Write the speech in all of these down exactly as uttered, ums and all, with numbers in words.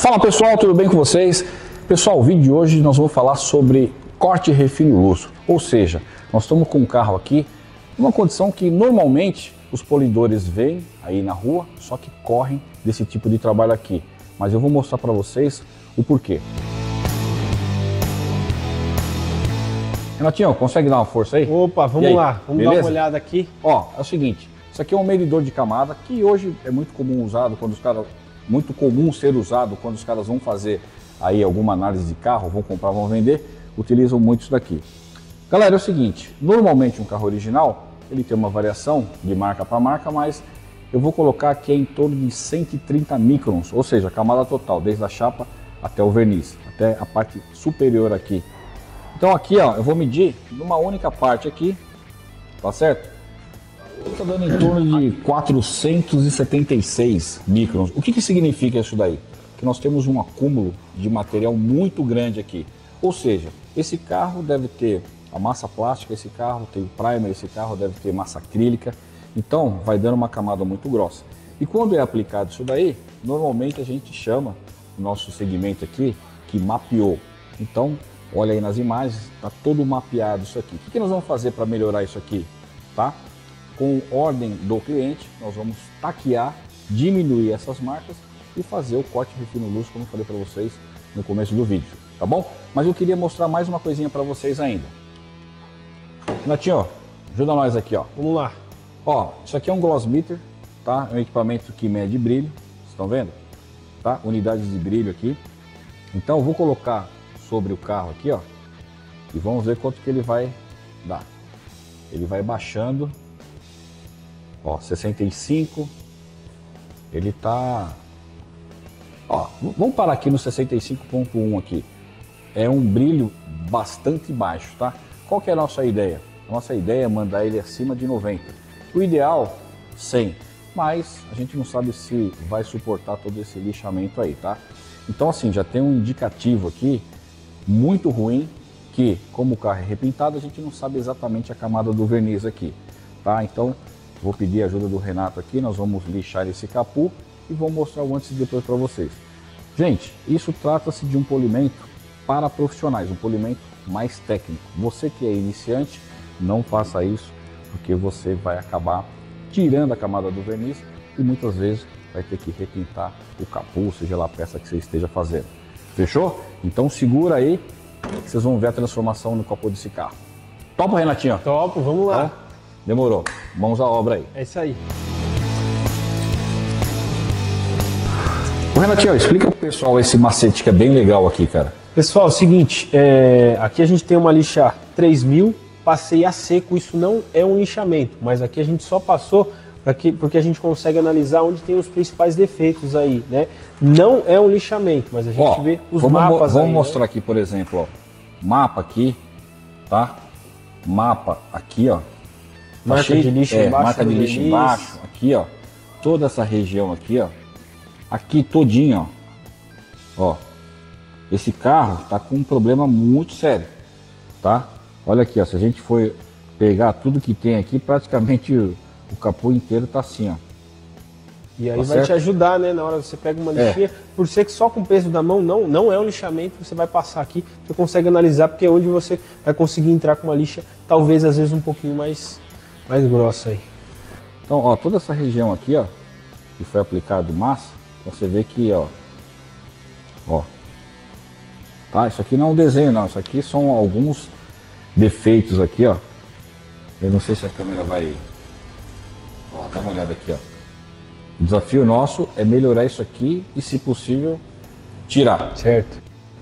Fala pessoal, tudo bem com vocês? Pessoal, o vídeo de hoje nós vamos falar sobre corte e refino luxo. Ou seja, nós estamos com um carro aqui, numa condição que normalmente os polidores veem aí na rua, só que correm desse tipo de trabalho aqui. Mas eu vou mostrar para vocês o porquê. Renatinho, consegue dar uma força aí? Opa, vamos lá, vamos Beleza? dar uma olhada aqui. Ó, é o seguinte, isso aqui é um medidor de camada que hoje é muito comum usado quando os caras, muito comum ser usado quando os caras vão fazer aí alguma análise de carro, vão comprar, vão vender, utilizam muito isso daqui. Galera, é o seguinte, normalmente um carro original, ele tem uma variação de marca para marca, mas eu vou colocar aqui em torno de cento e trinta microns, ou seja, a camada total, desde a chapa até o verniz, até a parte superior aqui. Então aqui, ó, eu vou medir numa única parte aqui, tá certo? Está dando em torno de quatrocentos e setenta e seis microns. O que que significa isso daí? Que nós temos um acúmulo de material muito grande aqui. Ou seja, esse carro deve ter a massa plástica, esse carro tem o primer, esse carro deve ter massa acrílica. Então vai dando uma camada muito grossa. E quando é aplicado isso daí, normalmente a gente chama o nosso segmento aqui que mapeou. Então, olha aí nas imagens, está todo mapeado isso aqui. O que que nós vamos fazer para melhorar isso aqui? Tá? Com ordem do cliente, nós vamos taquear, diminuir essas marcas e fazer o corte e refino luxo, como eu falei para vocês no começo do vídeo, tá bom? Mas eu queria mostrar mais uma coisinha para vocês ainda. Renatinho, ajuda nós aqui, ó. Vamos lá. Ó, isso aqui é um gloss meter, tá? É um equipamento que mede brilho, vocês estão vendo? Tá? Unidades de brilho aqui. Então eu vou colocar sobre o carro aqui, ó, e vamos ver quanto que ele vai dar. Ele vai baixando, ó, sessenta e cinco, ele tá, ó, vamos parar aqui no sessenta e cinco ponto um aqui, é um brilho bastante baixo, tá? Qual que é a nossa ideia? A nossa ideia é mandar ele acima de noventa, o ideal cem, mas a gente não sabe se vai suportar todo esse lixamento aí, tá? Então assim, já tem um indicativo aqui muito ruim, que como o carro é repintado, a gente não sabe exatamente a camada do verniz aqui, tá? Então vou pedir a ajuda do Renato aqui, nós vamos lixar esse capô e vou mostrar o antes e depois para vocês. Gente, isso trata-se de um polimento para profissionais, um polimento mais técnico. Você que é iniciante, não faça isso, porque você vai acabar tirando a camada do verniz e muitas vezes vai ter que repintar o capô, seja lá a peça que você esteja fazendo. Fechou? Então segura aí, que vocês vão ver a transformação no capô desse carro. Topa, Renatinho? Topo, vamos lá. Então, demorou. Mãos à obra aí. É isso aí. Ô, Renatinho, explica pro pessoal esse macete que é bem legal aqui, cara. Pessoal, é o seguinte, é, aqui a gente tem uma lixa três mil, passei a seco, isso não é um lixamento, mas aqui a gente só passou Aqui, porque a gente consegue analisar onde tem os principais defeitos aí, né? Não é um lixamento, mas a gente ó, vê os vamos, mapas Vamos aí, mostrar né? aqui, por exemplo, ó, mapa aqui, tá? Mapa aqui, ó. Tá marca cheio, de lixo é, embaixo. Marca de lixo embaixo, aqui, ó. Toda essa região aqui, ó. Aqui todinho, ó. Ó. Esse carro tá com um problema muito sério, tá? Olha aqui, ó. Se a gente for pegar tudo que tem aqui, praticamente o capô inteiro tá assim, ó. E aí tá vai certo? te ajudar, né? Na hora que você pega uma lixinha, é. por ser que só com o peso da mão não, não é um lixamento, você vai passar aqui, você consegue analisar, porque é onde você vai conseguir entrar com uma lixa, talvez às vezes um pouquinho mais, mais grossa aí. Então, ó, toda essa região aqui, ó, que foi aplicado massa, você vê que, ó, ó, tá? Isso aqui não é um desenho, não. Isso aqui são alguns defeitos aqui, ó. Eu não sei se a câmera vai... Ó, dá uma olhada aqui, ó. O desafio nosso é melhorar isso aqui e, se possível, tirar. Certo.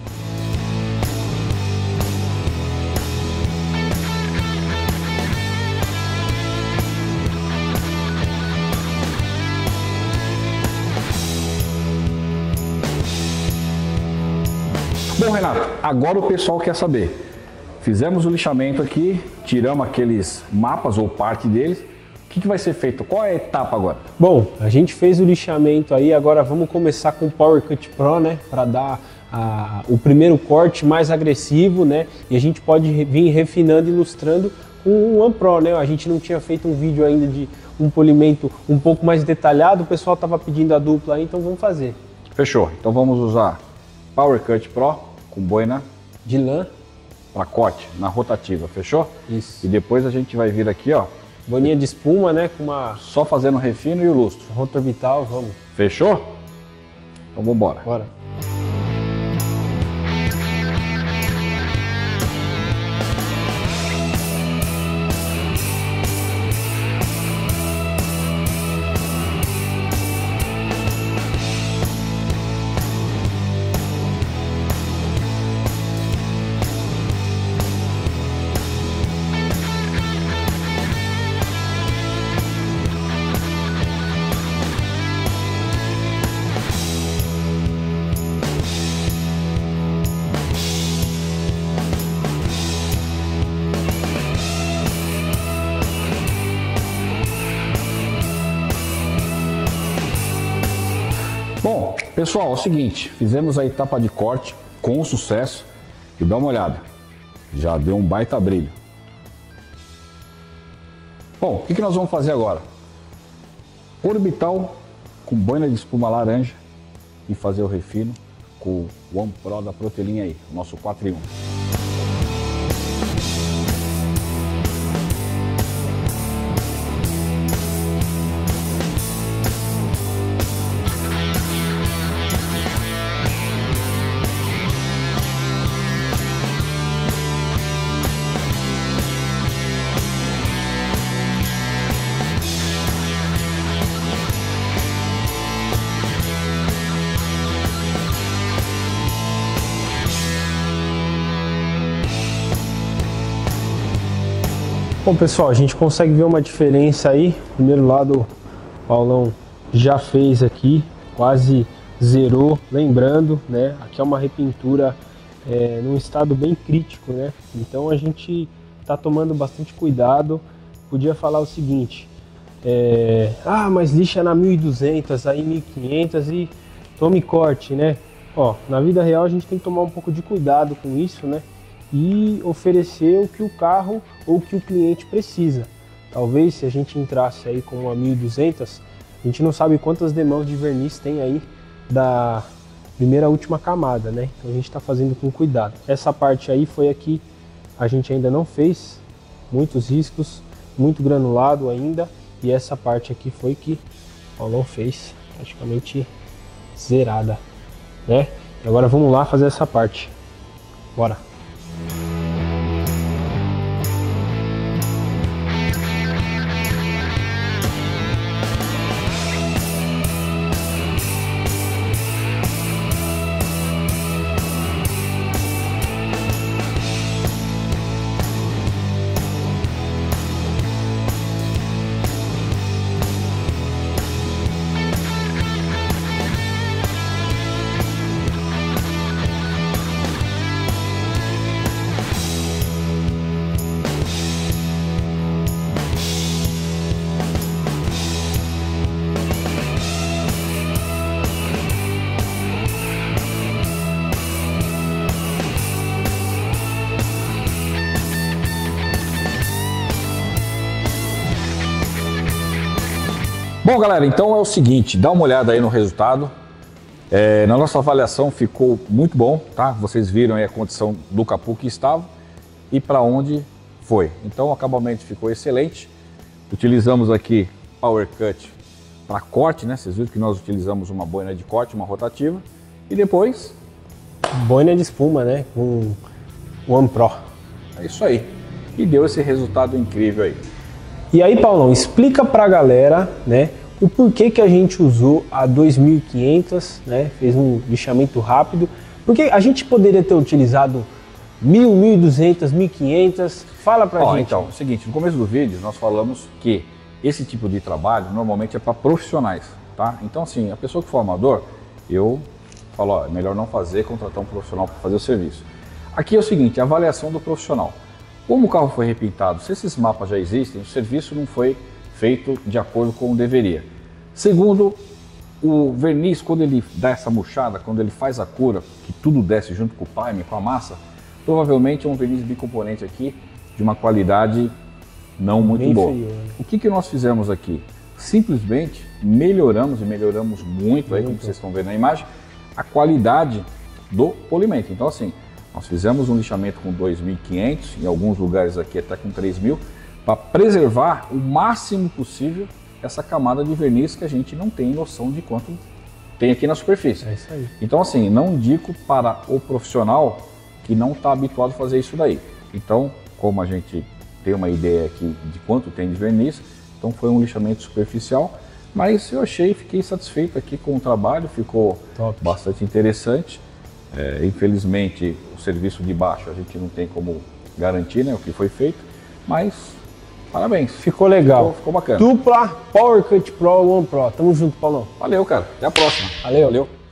Bom, Renato, agora o pessoal quer saber. Fizemos o lixamento aqui, tiramos aqueles mapas ou parte deles. O que que vai ser feito? Qual é a etapa agora? Bom, a gente fez o lixamento aí, agora vamos começar com o Power Cut Pro, né? Para dar a, o primeiro corte mais agressivo, né? E a gente pode vir refinando e ilustrando com o One Pro, né? A gente não tinha feito um vídeo ainda de um polimento um pouco mais detalhado, o pessoal estava pedindo a dupla aí, então vamos fazer. Fechou. Então vamos usar Power Cut Pro com boina de lã para corte na rotativa, fechou? Isso. E depois a gente vai vir aqui, ó. Boninha de espuma, né? Com uma... Só fazendo o refino e o lustro. Rotor Vital, vamos. Fechou? Então vamos embora. Bora. Bom, pessoal, é o seguinte, fizemos a etapa de corte com sucesso e dá uma olhada, já deu um baita brilho. Bom, o que, que nós vamos fazer agora? Orbital com boina de espuma laranja e fazer o refino com o One Pro da Protelin aí, nosso quatro em um. Bom, pessoal, a gente consegue ver uma diferença aí. Primeiro lado, o Paulão já fez aqui, quase zerou. Lembrando, né, aqui é uma repintura é, num estado bem crítico, né? Então a gente tá tomando bastante cuidado. Podia falar o seguinte, é, ah, mas lixa na mil e duzentos, aí mil e quinhentos e tome corte, né? Ó, na vida real a gente tem que tomar um pouco de cuidado com isso, né? E oferecer o que o carro ou o que o cliente precisa. Talvez se a gente entrasse aí com uma mil e duzentos, a gente não sabe quantas demãos de verniz tem aí da primeira à última camada, né? Então a gente está fazendo com cuidado. Essa parte aí foi aqui, a gente ainda não fez, muitos riscos, muito granulado ainda, e essa parte aqui foi que o Paulão fez praticamente zerada, né? E agora vamos lá fazer essa parte. Bora! Bom, galera, então é o seguinte, dá uma olhada aí no resultado. É, na nossa avaliação ficou muito bom, tá? Vocês viram aí a condição do capô que estava e para onde foi. Então o acabamento ficou excelente. Utilizamos aqui Power Cut para corte, né? Vocês viram que nós utilizamos uma boina de corte, uma rotativa. E depois... boina de espuma, né? Com um One Pro. É isso aí. E deu esse resultado incrível aí. E aí, Paulão, explica pra galera, né, o porquê que a gente usou a dois mil e quinhentos, né, fez um lixamento rápido, porque a gente poderia ter utilizado mil, mil e duzentos, mil e quinhentos, fala pra Ó, gente. Então, é o seguinte, no começo do vídeo nós falamos que esse tipo de trabalho normalmente é para profissionais, tá? Então, assim, a pessoa que for amador, eu falo, ó, é melhor não fazer, contratar um profissional para fazer o serviço. Aqui é o seguinte, a avaliação do profissional. Como o carro foi repintado, se esses mapas já existem, o serviço não foi feito de acordo com o deveria. Segundo, o verniz, quando ele dá essa murchada, quando ele faz a cura, que tudo desce junto com o primer, com a massa, provavelmente é um verniz bicomponente aqui de uma qualidade não muito Bem boa. inferior, né? O que, que nós fizemos aqui? Simplesmente melhoramos, e melhoramos muito, aí, como vocês estão vendo na imagem, a qualidade do polimento. Então assim, nós fizemos um lixamento com dois mil e quinhentos, em alguns lugares aqui até com três mil, para preservar o máximo possível essa camada de verniz que a gente não tem noção de quanto tem aqui na superfície. É isso aí. Então assim, não indico para o profissional que não está habituado a fazer isso daí. Então, como a gente tem uma ideia aqui de quanto tem de verniz, então foi um lixamento superficial, mas eu achei, fiquei satisfeito aqui com o trabalho, ficou Top. Bastante interessante. É, infelizmente, o serviço de baixo a gente não tem como garantir, né, o que foi feito, mas parabéns. Ficou legal. Ficou, ficou bacana. Dupla Power Cut Pro One Pro. Tamo junto, Paulão. Valeu, cara. Até a próxima. Valeu. Valeu.